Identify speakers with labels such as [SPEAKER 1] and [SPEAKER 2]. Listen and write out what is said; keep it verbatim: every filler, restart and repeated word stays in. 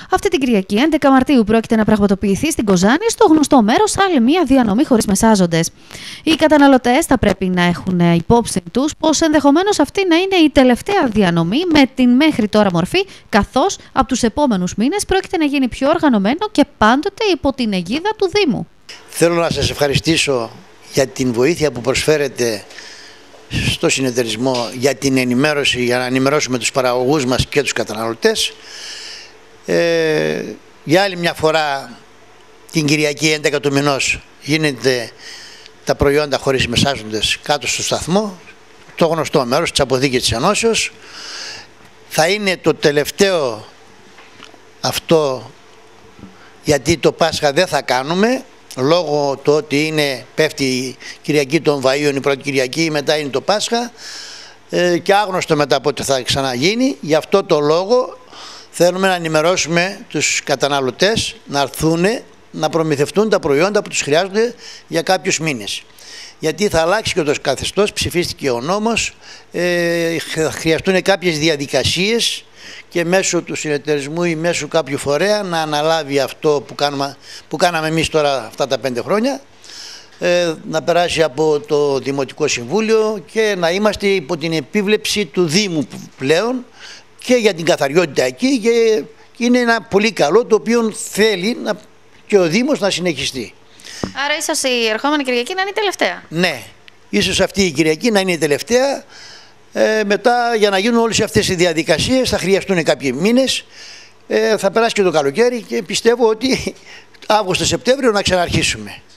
[SPEAKER 1] Αυτή την Κυριακή, έντεκα Μαρτίου, πρόκειται να πραγματοποιηθεί στην Κοζάνη, στο γνωστό μέρος, άλλη μία διανομή χωρίς μεσάζοντες. Οι καταναλωτές θα πρέπει να έχουν υπόψη τους πως ενδεχομένως αυτή να είναι η τελευταία διανομή με την μέχρι τώρα μορφή, καθώς από τους επόμενους μήνες πρόκειται να γίνει πιο οργανωμένο και πάντοτε υπό την αιγίδα του Δήμου.
[SPEAKER 2] Θέλω να σας ευχαριστήσω για την βοήθεια που προσφέρετε στο συνεταιρισμό για την ενημέρωση, για να ενημερώσουμε τους παραγωγούς μας και τους καταναλωτές. Ε, για άλλη μια φορά την Κυριακή έντεκα του μηνός γίνεται τα προϊόντα χωρίς μεσάζοντες κάτω στο σταθμό, το γνωστό μέρος της αποθήκης της Ενώσεως. Θα είναι το τελευταίο αυτό, γιατί το Πάσχα δεν θα κάνουμε, λόγω του ότι είναι, πέφτει η Κυριακή των Βαΐων, η πρώτη Κυριακή, μετά είναι το Πάσχα ε, και άγνωστο μετά πότε θα ξαναγίνει. Γι' αυτό το λόγο θέλουμε να ενημερώσουμε τους καταναλωτές να έρθουν να προμηθευτούν τα προϊόντα που τους χρειάζονται για κάποιους μήνες. Γιατί θα αλλάξει και το καθεστώς, ψηφίστηκε ο νόμος, ε, θα χρειαστούν κάποιες διαδικασίες και μέσω του συνεταιρισμού ή μέσω κάποιου φορέα να αναλάβει αυτό που, κάνουμε, που κάναμε εμείς τώρα αυτά τα πέντε χρόνια, ε, να περάσει από το Δημοτικό Συμβούλιο και να είμαστε υπό την επίβλεψη του Δήμου πλέον και για την καθαριότητα εκεί, και είναι ένα πολύ καλό το οποίο θέλει να, και ο Δήμος να συνεχιστεί.
[SPEAKER 1] Άρα ίσως η ερχόμενη Κυριακή να είναι η τελευταία.
[SPEAKER 2] Ναι, ίσως αυτή η Κυριακή να είναι η τελευταία. Ε, μετά, για να γίνουν όλες αυτές οι διαδικασίες θα χρειαστούν κάποιοι μήνες, ε, θα περάσει και το καλοκαίρι και πιστεύω ότι Αύγουστο-Σεπτέμβριο να ξαναρχίσουμε.